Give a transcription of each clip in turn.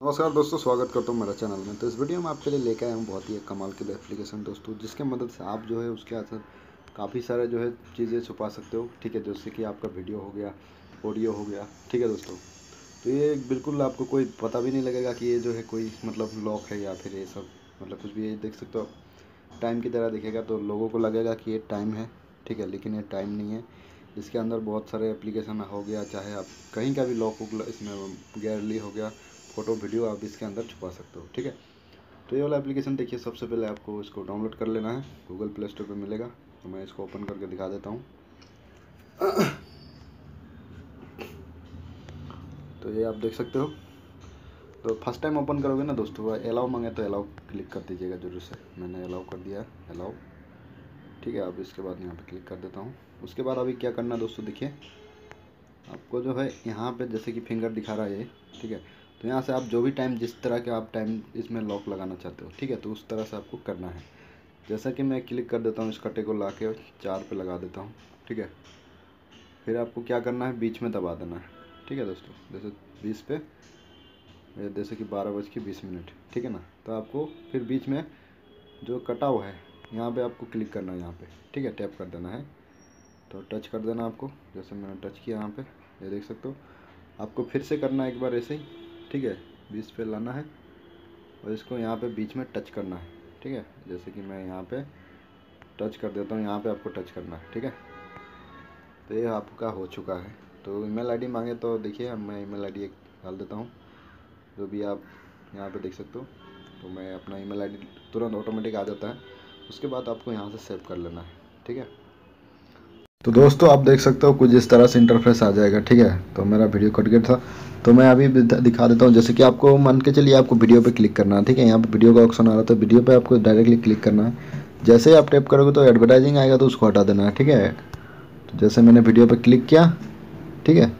नमस्कार दोस्तों, स्वागत करता हूँ मेरा चैनल में। तो इस वीडियो में आपके लिए लेकर आया हूँ बहुत ही एक कमाल की एप्लीकेशन दोस्तों, जिसके मदद से आप जो है उसके अंदर काफ़ी सारे जो है चीज़ें छुपा सकते हो। ठीक है, जैसे कि आपका वीडियो हो गया, ऑडियो हो गया। ठीक है दोस्तों, तो ये बिल्कुल आपको कोई पता भी नहीं लगेगा कि ये जो है कोई मतलब लॉक है या फिर ये सब मतलब कुछ भी। ये देख सकते हो, टाइम की तरह दिखेगा तो लोगों को लगेगा कि ये टाइम है। ठीक है, लेकिन ये टाइम नहीं है। इसके अंदर बहुत सारे एप्लीकेशन हो गया, चाहे आप कहीं का भी लॉक इसमें गैलरी हो गया, फ़ोटो वीडियो आप इसके अंदर छुपा सकते हो। ठीक है, तो ये वाला एप्लीकेशन देखिए, सबसे पहले आपको इसको डाउनलोड कर लेना है। गूगल प्ले स्टोर पर मिलेगा, तो मैं इसको ओपन करके दिखा देता हूँ। तो ये आप देख सकते हो। तो फर्स्ट टाइम ओपन करोगे ना दोस्तों, अलाउ मांगे तो अलाउ क्लिक कर दीजिएगा जरूर से। मैंने अलाउ कर दिया है, अलाउ। ठीक है, अब इसके बाद यहाँ पे क्लिक कर देता हूँ। उसके बाद अभी क्या करना है दोस्तों, देखिए आपको जो है यहाँ पे जैसे कि फिंगर दिखा रहा है ये। ठीक है, तो यहाँ से आप जो भी टाइम, जिस तरह के आप टाइम इसमें लॉक लगाना चाहते हो, ठीक है, तो उस तरह से आपको करना है। जैसा कि मैं क्लिक कर देता हूँ, इस कटे को ला के 4 पे लगा देता हूँ। ठीक है, फिर आपको क्या करना है, बीच में दबा देना है। ठीक है दोस्तों, जैसे 20 पे, जैसे कि 12:20। ठीक है ना, तो आपको फिर बीच में जो कटा हुआ है यहाँ पे आपको क्लिक करना है, यहाँ पे। ठीक है, टैप कर देना है, तो टच कर देना आपको। जैसे मैंने टच किया यहाँ पे, ये देख सकते हो। आपको फिर से करना है एक बार ऐसे ही। ठीक है, 20 पे लाना है और इसको यहाँ पे बीच में टच करना है। ठीक है, जैसे कि मैं यहाँ पे टच कर देता हूँ, यहाँ पे आपको टच करना है। ठीक है, तो ये आपका हो चुका है। तो ईमेल आईडी मांगे तो देखिए, अब मैं ईमेल आईडी एक डाल देता हूँ, जो भी आप यहाँ पे देख सकते हो। तो मैं अपना ईमेल आईडी तुरंत ऑटोमेटिक आ जाता है। उसके बाद आपको यहाँ से सेव कर लेना है। ठीक है, तो दोस्तों आप देख सकते हो कुछ इस तरह से इंटरफेस आ जाएगा। ठीक है, तो मेरा वीडियो कट गया था, तो मैं अभी दिखा देता हूँ। जैसे कि आपको मान के चलिए आपको वीडियो पे क्लिक करना है। ठीक है, यहाँ पे वीडियो का ऑप्शन आ रहा था, वीडियो पे आपको डायरेक्टली क्लिक करना है। जैसे ही आप टैप करोगे तो एडवर्टाइजिंग आएगा, तो उसको हटा देना है। ठीक है, तो जैसे मैंने वीडियो पर क्लिक किया, ठीक है,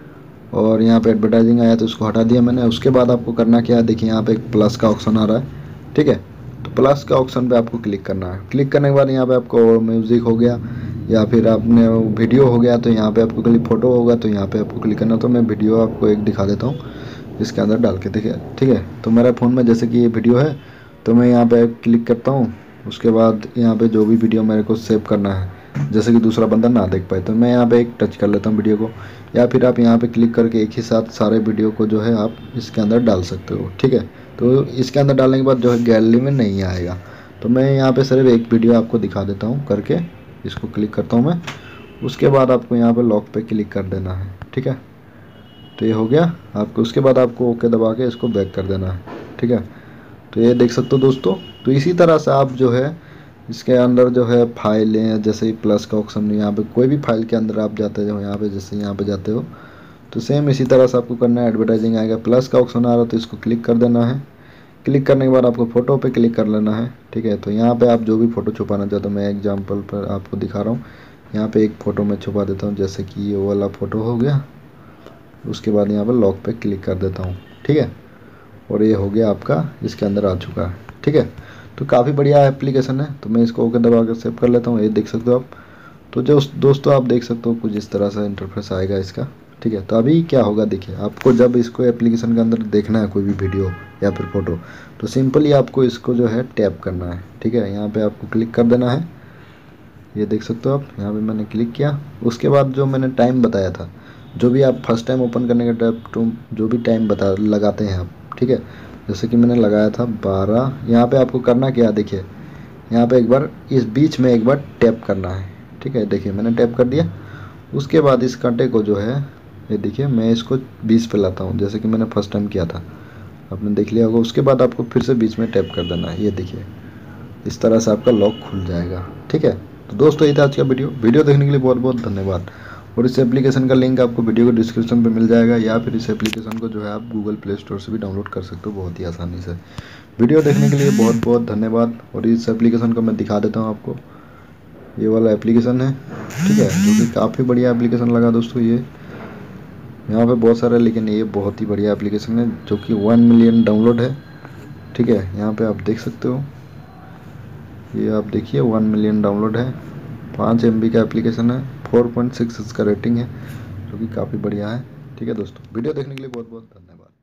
और यहाँ पर एडवर्टाइजिंग आया तो उसको हटा दिया मैंने। उसके बाद आपको करना क्या है, देखिए यहाँ पर एक प्लस का ऑप्शन आ रहा है। ठीक है, तो प्लस का ऑप्शन पे आपको क्लिक करना है। क्लिक करने के बाद यहाँ पे आपको म्यूज़िक हो गया या फिर आपने वीडियो हो गया, तो यहाँ पे आपको क्लिक, फोटो होगा तो यहाँ पे आपको क्लिक करना। तो मैं वीडियो आपको एक दिखा देता हूँ इसके अंदर डाल के, देखिए। ठीक है, तो मेरा फ़ोन में जैसे कि ये वीडियो है, तो मैं यहाँ पे क्लिक करता हूँ। उसके बाद यहाँ पे जो भी वीडियो मेरे को सेव करना है, जैसे कि दूसरा बंदा ना देख पाए, तो मैं यहाँ पे एक टच कर लेता हूँ वीडियो को, या फिर आप यहाँ पे क्लिक करके एक ही साथ सारे वीडियो को जो है आप इसके अंदर डाल सकते हो। ठीक है, तो इसके अंदर डालने के बाद जो है गैलरी में नहीं आएगा। तो मैं यहाँ पे सिर्फ एक वीडियो आपको दिखा देता हूँ करके। इसको क्लिक करता हूँ मैं। उसके बाद आपको यहाँ पे लॉक पे क्लिक कर देना है। ठीक है, तो ये हो गया आपको। उसके बाद आपको ओके दबा के इसको बैक कर देना है। ठीक है, तो ये देख सकते हो दोस्तों। तो इसी तरह से आप जो है इसके अंदर जो है फाइलें, जैसे ही प्लस का ऑप्शन, यहाँ पे कोई भी फाइल के अंदर आप जाते हो, यहाँ पे जैसे यहाँ पे जाते हो, तो सेम इसी तरह से आपको करना है। एडवर्टाइजिंग आएगा, प्लस का ऑप्शन आ रहा है, तो इसको क्लिक कर देना है। क्लिक करने के बाद आपको फ़ोटो पे क्लिक कर लेना है। ठीक है, तो यहाँ पे आप जो भी फ़ोटो छुपाना चाहते हो, मैं एग्जांपल पर आपको दिखा रहा हूँ। यहाँ पे एक फ़ोटो मैं छुपा देता हूँ, जैसे कि ये वाला फ़ोटो हो गया। उसके बाद यहाँ पर लॉक पे क्लिक कर देता हूँ। ठीक है, और ये हो गया आपका, इसके अंदर आ चुका है। ठीक है, तो काफ़ी बढ़िया एप्लीकेशन है। तो मैं इसको ओके दबा कर सेव कर लेता हूँ, ये देख सकते हो आप। तो जो दोस्तों आप देख सकते हो कुछ इस तरह से इंटरफेस आएगा इसका। ठीक है, तो अभी क्या होगा, देखिए आपको जब इसको एप्लीकेशन के अंदर देखना है कोई भी वीडियो या फिर फ़ोटो, तो सिंपली आपको इसको जो है टैप करना है। ठीक है, यहाँ पे आपको क्लिक कर देना है, ये देख सकते हो आप। यहाँ पे मैंने क्लिक किया। उसके बाद जो मैंने टाइम बताया था, जो भी आप फर्स्ट टाइम ओपन करने का जो भी टाइम लगाते हैं आप, ठीक है, जैसे कि मैंने लगाया था 12। यहाँ पे आपको करना क्या है, देखिए यहाँ पे एक बार इस बीच में एक बार टैप करना है। ठीक है, देखिए मैंने टैप कर दिया। उसके बाद इस कांटे को जो है, ये देखिए मैं इसको 20 पे लाता हूँ, जैसे कि मैंने फर्स्ट टाइम किया था, आपने देख लिया होगा। उसके बाद आपको फिर से बीच में टैप कर देना है, ये देखिए इस तरह से आपका लॉक खुल जाएगा। ठीक है, तो दोस्तों ये था आज का वीडियो देखने के लिए बहुत बहुत धन्यवाद। और इस एप्लीकेशन का लिंक आपको वीडियो के डिस्क्रिप्शन पे मिल जाएगा, या फिर इस एप्लीकेशन को जो है आप गूगल प्ले स्टोर से भी डाउनलोड कर सकते हो बहुत ही आसानी से। वीडियो देखने के लिए बहुत बहुत धन्यवाद। और इस एप्लीकेशन को मैं दिखा देता हूँ आपको, ये वाला एप्लीकेशन है। ठीक है, जो कि काफ़ी बढ़िया एप्लीकेशन लगा दोस्तों। ये यहाँ पे बहुत सारा, लेकिन ये बहुत ही बढ़िया एप्लीकेशन है, जो कि 1 मिलियन डाउनलोड है। ठीक है, यहाँ पे आप देख सकते हो, ये आप देखिए 1 मिलियन डाउनलोड है। 5 MB का एप्लीकेशन है, 4.6 इसका रेटिंग है, जो कि काफ़ी बढ़िया है। ठीक है दोस्तों, वीडियो देखने के लिए बहुत बहुत धन्यवाद।